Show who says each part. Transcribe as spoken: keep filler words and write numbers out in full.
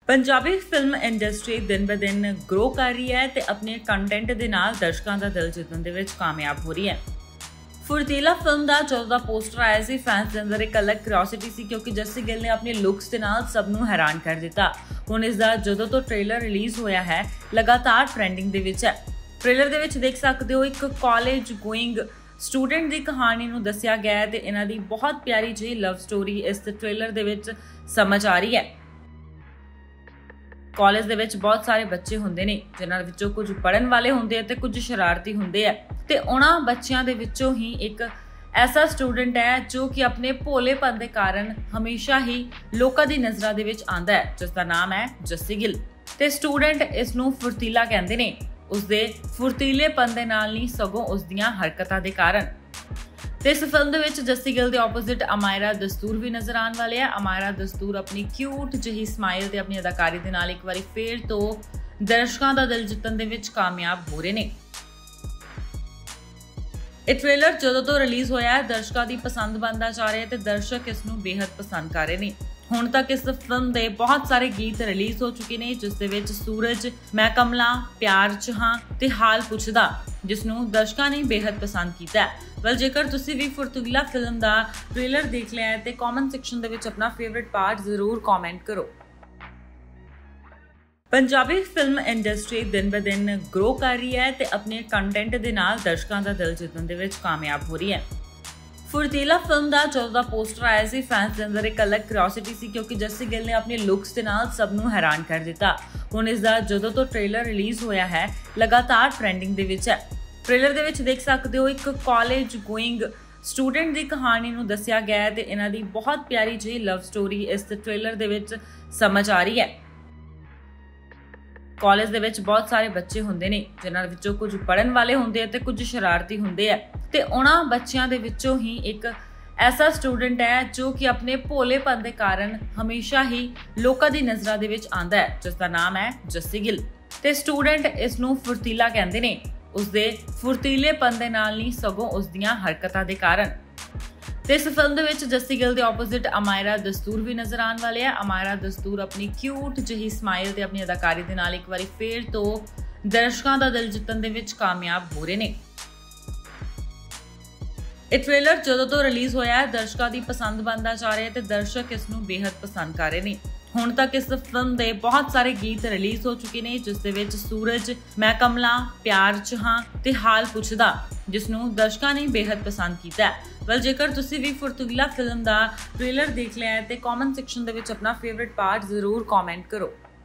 Speaker 1: Punjabi film industry दिन ब दिन ग्रो कर रही है ते अपने कंटेंट दे नाल दर्शकों का दिल जितने दे विच कामयाब हो रही है। फुर्तीला फिल्म का जो दा पोस्टर आया सी फैंस के अंदर एक अलग क्यूरियोसिटी सी क्योंकि जस्सी गिल ने अपने लुक्स के नाल सबनू हैरान कर दिता। हुण इसदा जदों तो ट्रेलर रिलीज होया है लगातार ट्रेंडिंग दे विच है। ट्रेलर दे विच देख सकते हो एक कॉलेज गोइंग स्टूडेंट की कहानी नूं दस्सिया गया है ते इन्हां दी बहुत प्यारी जी लव स्टोरी इस ट्रेलर दे विच समझ आ रही है। कॉलेज दे विच बहुत सारे बच्चे हुंदे ने जिन्हां विचों कुछ पढ़न वाले हुंदे ते कुछ शरारती हुंदे है ते उन्हां बच्चियां दे विचों ही एक ऐसा स्टूडेंट है जो कि अपने भोलेपन के कारण हमेशा ही लोकां दी नज़रां दे विच आंदा है जिसका नाम है जस्सी गिल ते स्टूडेंट इस नूं फुर्तीला कहंदे ने उसदे फुर्तीलेपन दे नाल नहीं सगों उसदियां हरकतां दे कारण। ते इस फिल्म दे विच जस्सी गिल दे ऑपोजिट अमायरा दस्तूर भी नजर आने वाले हैं। अमायरा दस्तूर अपनी क्यूट जही स्माइल ते अपनी अदाकारी दे नाल एक बारी फिर तो दर्शकों का दिल जितन दे विच कामयाब हो रहे ने। ਇਹ ट्रेलर ਜਦੋਂ ਤੋਂ रिलीज होया है दर्शकों की पसंद बनता जा रहा है ਤੇ दर्शक इस ਨੂੰ बेहद पसंद कर रहे ਨੇ। ਹੁਣ तक इस फिल्म के बहुत सारे गीत रिलीज हो चुके हैं जिस दे विच सूरज, मैं कमला, प्यार च हां ते हाल पुछदा जिस ਨੂੰ दर्शकों ने बेहद पसंद किया है। वल जेकर तुसी भी फुर्तीला फिल्म का ट्रेलर देख लिया है तो कॉमेंट सैक्शन दे विच अपना फेवरेट पार्ट जरूर कॉमेंट करो। पंजाबी फिल्म इंडस्ट्री दिन ब दिन ग्रो कर रही है ते अपने कंटेंट के नाल दर्शकों का दिल जितन दे विच कामयाब हो रही है। फुर्तीला फिल्म का जो दा पोस्टर आया सी फैंस के अंदर एक अलग क्यूरियोसिटी सी क्योंकि जस्सी गिल ने अपने लुक्स के नाल सबनू हैरान कर दिता। हुण इसदा जदों तो ट्रेलर रिलीज होया है लगातार ट्रेंडिंग दे विच है। ट्रेलर दे विच देख सकते हो एक कॉलेज गोइंग स्टूडेंट की कहानी नूं दस्सिया गया है ते इन्हां दी बहुत प्यारी जी लव स्टोरी इस ट्रेलर दे विच समझ आ रही है। कॉलेज दे विच बहुत सारे बच्चे हुंदे ने जिन्हां विचों कुछ पढ़न वाले हुंदे ते कुछ शरारती हुंदे है ते उन्हां बच्चियां दे विचों ही एक ऐसा स्टूडेंट है जो कि अपने भोलेपन के कारण हमेशा ही लोकां दी नज़रां दे विच आंदा है जिसका नाम है जस्सी गिल ते स्टूडेंट इस नूं फुर्तीला कहंदे ने उसदे फुर्तीलेपन दे नाल नहीं सगों उसदियां हरकतां दे कारण। ते इस फिल्म दे विच जस्सी गिल दे ऑपोजिट अमायरा दस्तूर भी नजर आने वाले हैं। अमायरा दस्तूर अपनी क्यूट जही स्माइल ते अपनी अदाकारी दे नाल एक बारी फिर तो दर्शकों का दिल जितन दे विच कामयाब हो रहे ने। ਇਹ ट्रेलर ਜਦੋਂ ਤੋਂ रिलीज होया है दर्शकों की पसंद बनता जा रहा है ਤੇ दर्शक इस ਨੂੰ बेहद पसंद कर रहे ਨੇ। ਹੁਣ तक इस फिल्म के बहुत सारे गीत रिलीज हो चुके हैं जिस दे विच सूरज, मैं कमला, प्यार च हां ते हाल पुछदा जिस ਨੂੰ दर्शकों ने बेहद पसंद किया है। वल जेकर तुसी भी फुर्तीला फिल्म का ट्रेलर देख लिया है तो कॉमेंट सैक्शन दे विच अपना फेवरेट पार्ट जरूर कॉमेंट करो।